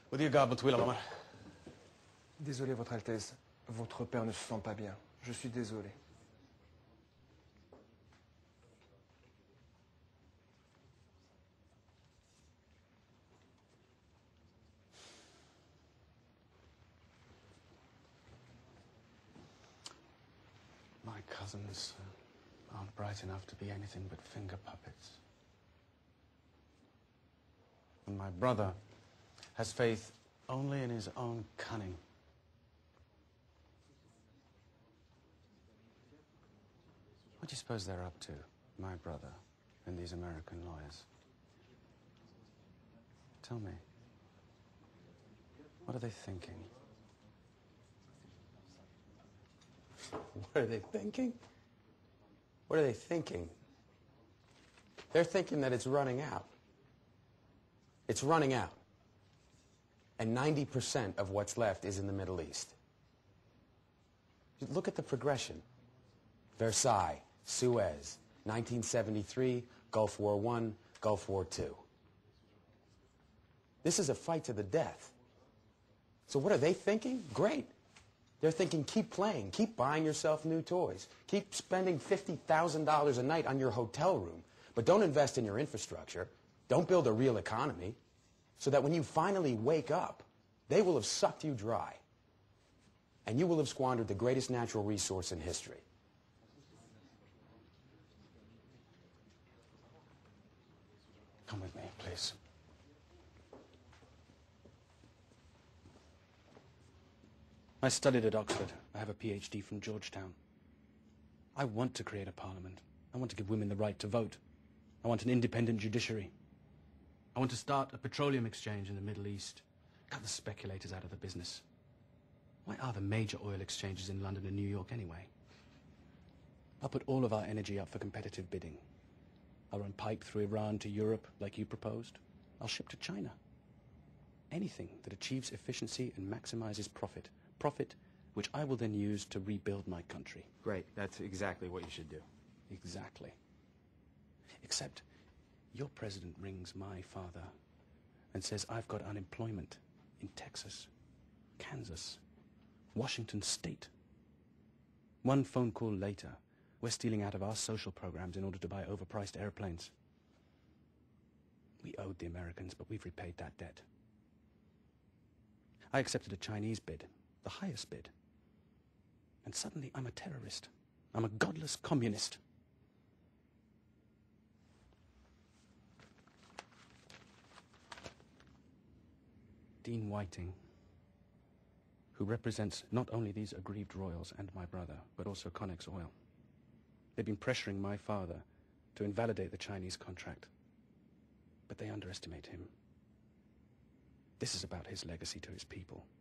What do you got, Butwila, Omar? Désolé, Votre Altesse. Votre père ne se sent pas bien. Je suis désolé. My cousins aren't bright enough to be anything but finger puppets. And my brother has faith only in his own cunning. What do you suppose they're up to, my brother and these American lawyers? Tell me, what are they thinking? What are they thinking? What are they thinking? They're thinking that it's running out. It's running out. And 90% of what's left is in the Middle East. Look at the progression. Versailles, Suez, 1973, Gulf War I, Gulf War II. This is a fight to the death. So what are they thinking? Great. They're thinking, keep playing, keep buying yourself new toys, keep spending $50,000 a night on your hotel room, but don't invest in your infrastructure, don't build a real economy, so that when you finally wake up, they will have sucked you dry, and you will have squandered the greatest natural resource in history. Come with me, please. I studied at Oxford. I have a PhD from Georgetown. I want to create a parliament. I want to give women the right to vote. I want an independent judiciary. I want to start a petroleum exchange in the Middle East. Cut the speculators out of the business. Why are the major oil exchanges in London and New York anyway? I'll put all of our energy up for competitive bidding. I'll run pipe through Iran to Europe like you proposed. I'll ship to China. Anything that achieves efficiency and maximizes profit. Profit which I will then use to rebuild my country. Great. That's exactly what you should do. Exactly. Except your president rings my father and says I've got unemployment in Texas, Kansas, Washington State. One phone call later, we're stealing out of our social programs in order to buy overpriced airplanes. We owed the Americans, but we've repaid that debt. I accepted a Chinese bid, the highest bid. And suddenly I'm a terrorist. I'm a godless communist. Dean Whiting, who represents not only these aggrieved royals and my brother, but also Connex Oil. They've been pressuring my father to invalidate the Chinese contract, but they underestimate him. This is about his legacy to his people.